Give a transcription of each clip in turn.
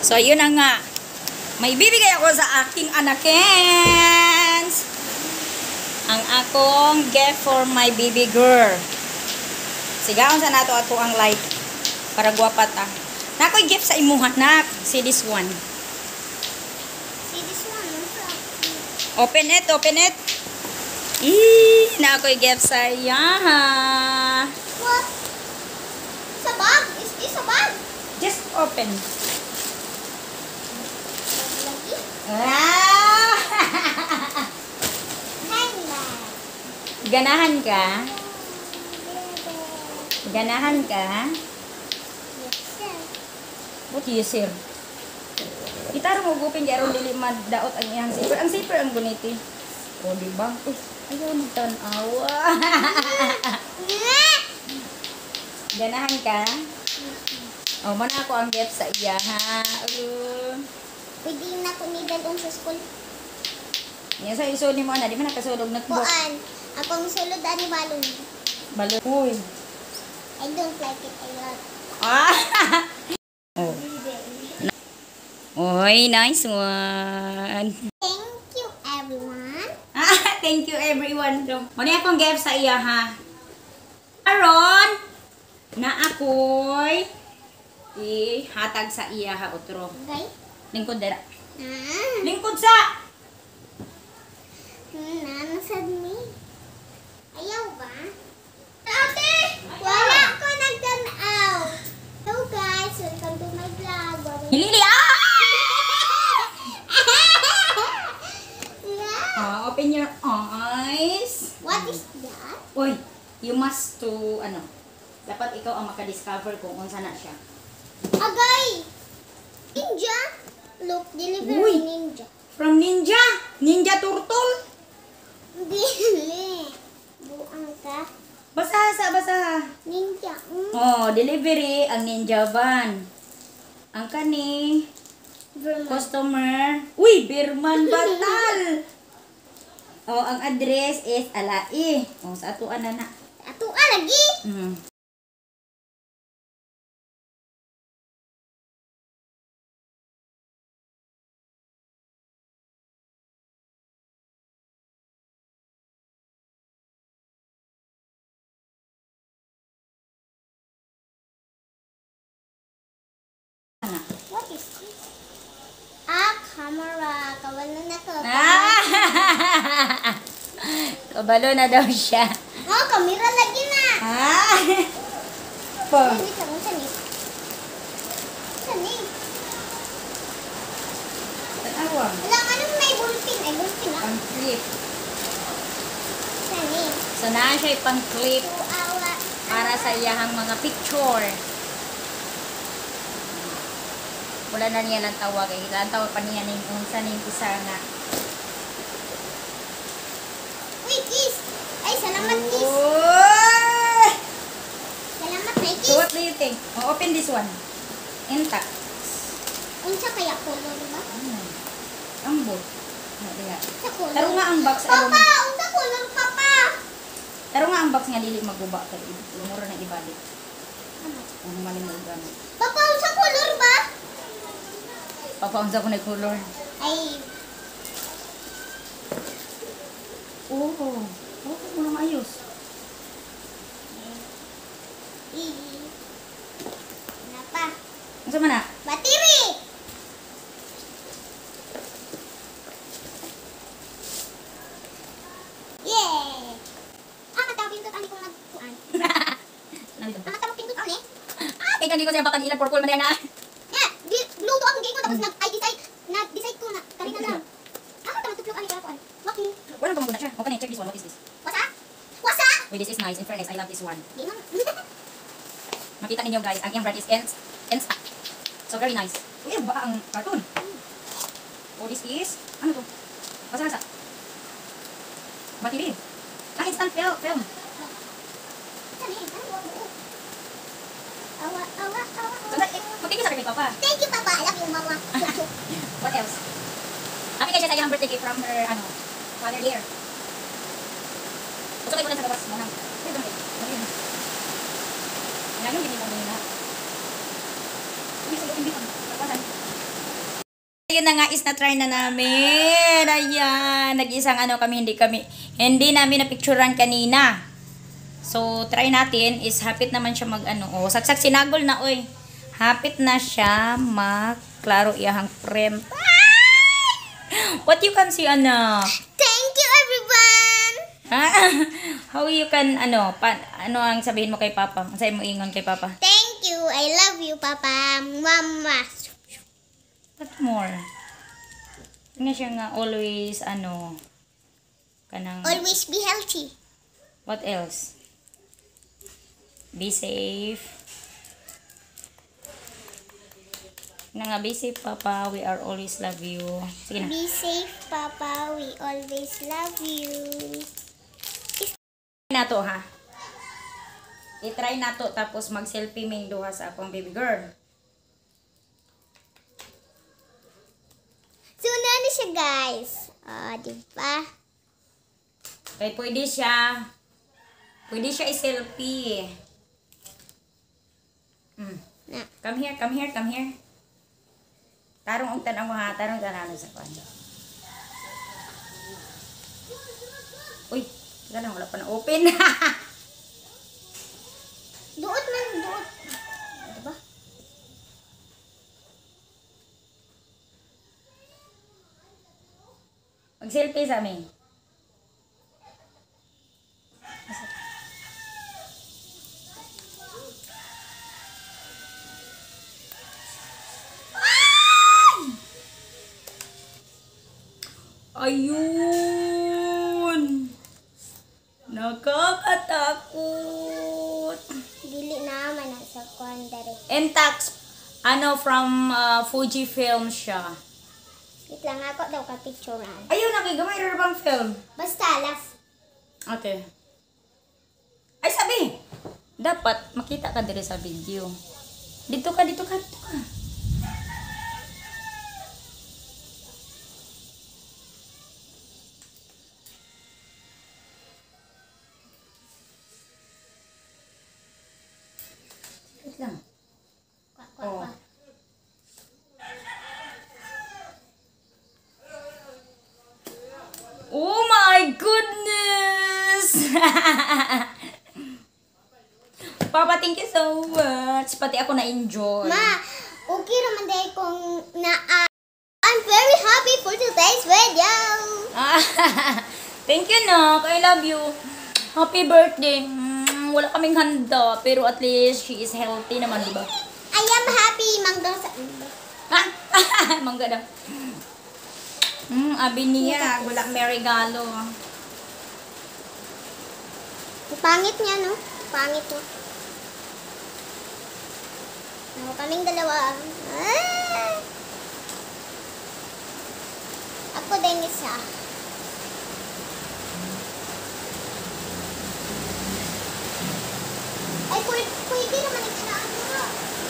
So, yun na nga. May bibigay ako sa aking anakens. Ang akong gift for my baby girl. Sigaon sa nato ato ang light. Para guwapa ta. Nakoy gift sa imuha, nak. See this one. See this one. Open it, open it. Nakoy gift sa iya. What? It's a bag. It's a bag. Just open. Lagi. Ah! Handbag. Ganahan ka? Ganahan ka? Yes, sir. What yes, sir? Kita mo gupin di aron dili madaot ang iyang zipper. Ang zipper ang guniti. O, diba? Uy, ayaw magtanawa. Ganahan ka? O, mana ako ang gift sa iya, ha? Pwede na ko nidalong sa school. Yan sa iso ni mo na, di man nakasulog na kubok. Kuan. Akong sulod ani balon. Balon. Uy. I don't like it a lot. Ah! Oh. Oy, nice one. Thank you, everyone. Thank you everyone. Muna akong gift sa iya, ha? Aron, na ako'y ihatag sa iya, ha, utro. Okay? Lingkod dara. Ah. Lingkod sa! Nanasad me. Ayaw ba? Ate! Wala ko nagtanaw. Hello guys, welcome to my vlog. Hilili, Yeah. Open your eyes. What is that? Uy, you must to, dapat ikaw ang makadiscover kung unsa na siya. Agay! Ninja? Look, delivery Uy. ninja. From Ninja! Ninja Turtle! Dili. Buang ka. Basaha sa basaha. Ninja. Oh, delivery ang Ninja van. Ang kani, Vermont. customer. Uy, Birman Batal! Oh, ang address is Alai. Oh, sa atuan na na. Ato lagi. What is this? Camera. Kawalan na ko. Kabalo na daw siya. Oh, kamera lagi na. Po. Hindi ka mo sani. Sani. Tanawang. Wala nga nung may bulpin. Ay, bulpin na. Pang clip. Sani. So, na siya pang clip Awa. para sa iyahang mga picture. Wala na niya lang tawag. Ilan tawag pa niya ng unsa ng isa nga. Uy, kiss. Ay, salamat, kiss. Uy! Salamat, may So, kiss. what do you think? Oh, open this one. Intact. Unsa kaya color ba? Ambo. Diya. Sa color. Taro nga ang box. Papa, unsa color, papa? Taro nga ang box nga dili maguba. Lumura na ibalik. Ano? Ano maling mo gamit. Papa, unsa color ba? Papaunsa ko na color. Ay, Oo. Okay mo lang ayos. Ano pa? Unsa man na? Battery! Yeah! Matawag pindot ani kong nagkuan. Nandito. Matawag pindot ani. Kaya hindi ko siya baka ilang purple man yan na. Yeah, luto ang game ko tapos nag-decide ko na kanina lang. Matawag tuklok ani kaya kuan. Walking. Wala pa muna siya. Okay, check this one. What is this? Wasa? Wasa? Wait, this is nice. In fairness, I love this one. Di man. Makita ninyo guys, ang iyang brand is Ensta. So very nice. Uy, ano ba ang cartoon? Oh, this is, ano to? Basa-basa. Battery. Instant film. Saan eh? Ano ba? Awa. So, mag-thank you sa kay Papa. Thank you, Papa. I love you, Mama. What else? Happy kay siya sa iyang birthday gift from her, father dear. Gusto kayo ko lang sa gawas mo nang. Wait, don't wait. Yan yung binibang mo na. Uy, sa looking bitang. Pagpasan. yun na nga is na-try na namin. Ayan. Nag-isang ano kami, hindi namin na-picturean kanina. So, try natin is hapit naman siya mag-ano. Oh, saksak sinagol na, oy. Hapit na siya mag-klaro iyahang print. What you can see, ano? Thank you, everyone! How you can, ano ang sabihin mo kay Papa? Ang sabihin mo ingon kay Papa? Thank you. I love you, Papa. Mama. What more? Nga siya nga always, kanang... Always be healthy. What else? Be safe. Nga be safe, Papa. We are always love you. Sige na. Be safe, Papa. We always love you. Na to, ha? I-try na to, tapos mag-selfie ming duha sa akong baby girl. So, na siya, guys. Diba? Okay, pwede siya i-selfie. Na. Come here. Tarong ang tanaw ha, tarong tanaw sa kwan. Uy, ganun, wala pa na open. Duot man, duot. Diba? Mag-selfie sa amin. Ayun! Nakakatakot! Dili naman ang sa kondere. Intax, from Fujifilm siya. Wait lang, ako daw ka-picturean. Ayun, nakigamay rin bang film? Basta, last. Okay. Ay, sabi! Dapat makita ka diri sa video. Dito ka. Wait lang. Oh. Oh my goodness! Papa, thank you so much. Pati ako na-enjoy. Ma, okay naman dahil kung I'm very happy for today's video. Thank you, Nak. I love you. Happy birthday. Wala kaming handa, pero at least she is healthy naman, di ba? I am happy, mangga sa... Ha? Mangga daw. Abi niya, wala may regalo. Pangit niya, no? Pangit niya. Ako kaming dalawa. Ako din isa. Ay, pwede naman ito na ano.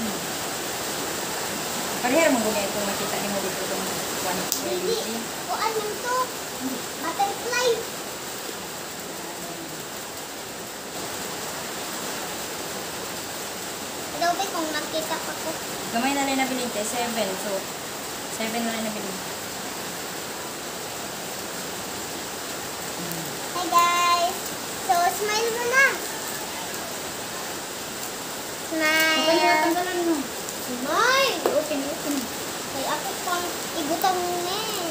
Parehera mo guna ito makita ni mo dito itong one Hindi. O ano to? Butterfly. Hello, be, kung makita pa ko. Gamay na rin nabiling 7. So, 7 na rin nabiling. Hi guys! So, smile mo na! Okay, Smile! tanggalan mo. Smile! Open. Kay ako pang ibutang mo eh.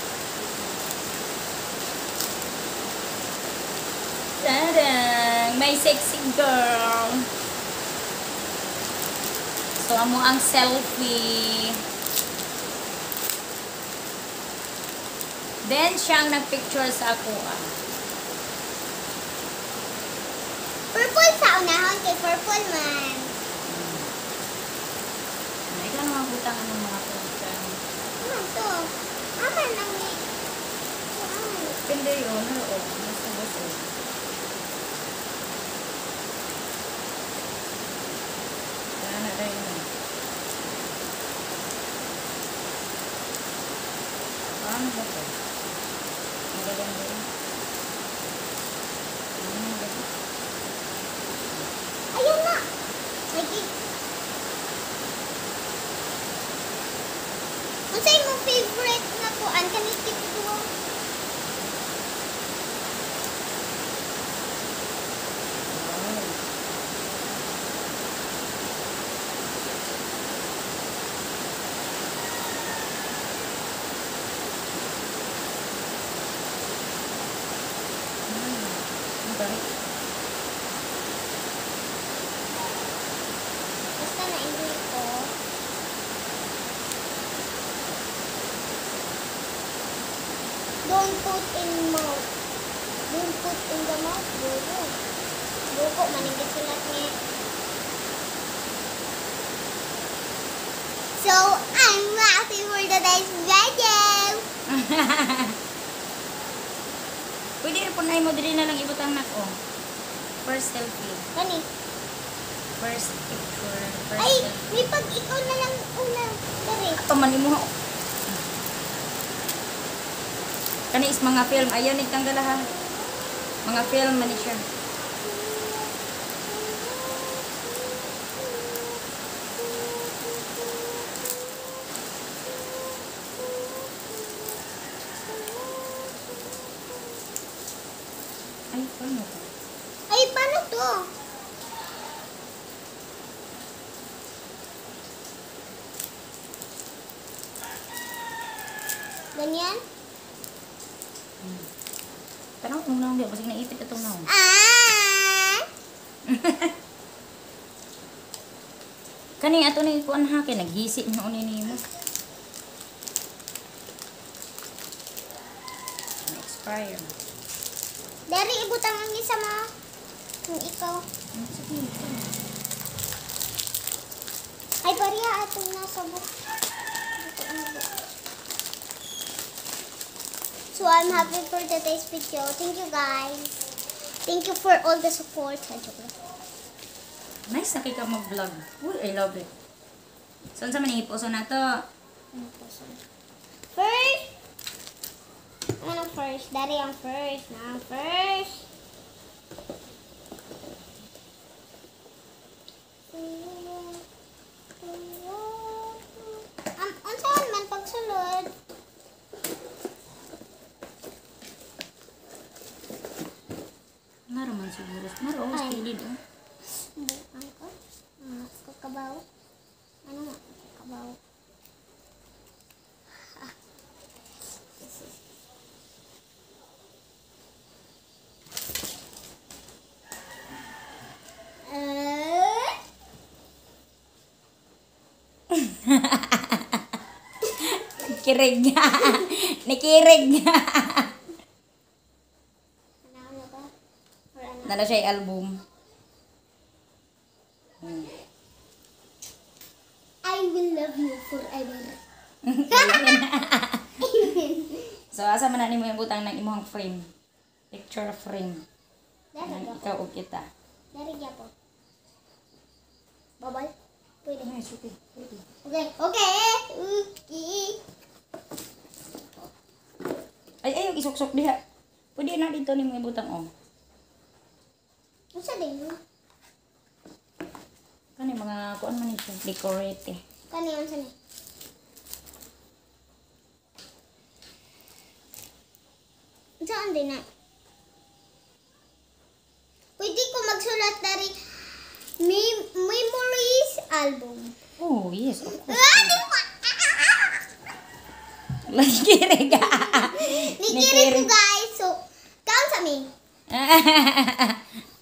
Tadang! May sexy girl. So, amo ang selfie. Then, siyang nagpicture sa ako. Purple sa unahon kay purple man. Ay, ka naman butang ng mga program. Ano to? Aman lang eh. Pindi yun. Gusto. Sana rin. Paano ba ito? Magaling ba yun? Ayun na! Lagi. Unsay mo favorite na kuan kani TikTok? Basta na-enjoy ko. Don't put in mouth. Don't put in the mouth. Buko. Buko, manigit sulat niya. So, I'm happy for today's video. Pwede rin po na mo diri na lang ibutang nako. First selfie. Kani? First picture. First Ay, selfie. may pag ikaw na lang una. Dari. Paman mo. Kani is mga film. Ayaw nagtanggal ha. Mga film man siya. Ay, paano to? Ay, paano to? Ganyan? Tanong kung naong di. Basig naipit itong naong. Ah! Kani ato ni kuan ha kay naghisi mo ni nimo. Expire. Dari, ibutang ang isa mo. Kung ikaw. Ay, pariya atong nasa book. So, I'm happy for today's video. Thank you, guys. Thank you for all the support. Ay, joke lang. Nice na kay ka mag-vlog. Uy, I love it. Saan sa manihiposo na to? First, ano first? Dari ang first. Na first. Unsaon man pagsulod? Naro man siguro. Naro, Ay. skilid oh. Bukan ko. Kakabaw. Ano nga? Kakabaw. Ah. Kirig niya. Nikirig niya. Ano ba? Or ano? Nala siya yung album. I will love you forever. So, asa man na nimo yung butang ng imong frame. Picture frame. Dari Nang po. ikaw o kita. Dari po. Babal? Pwede. Nice, okay. Pwede. Okay. Okay. Okay. Ay, isok-sok diha. Pwede na dito nimo yung butang oh. Ano sa din? Kani mga kuan man ito, decorate eh. Kani yun sa ni? Saan din na? Pwede ko magsulat dari memories album. Oh, yes, of course. Ah, di ba? Nakikirig. Nikirig ko guys. So, count sa me.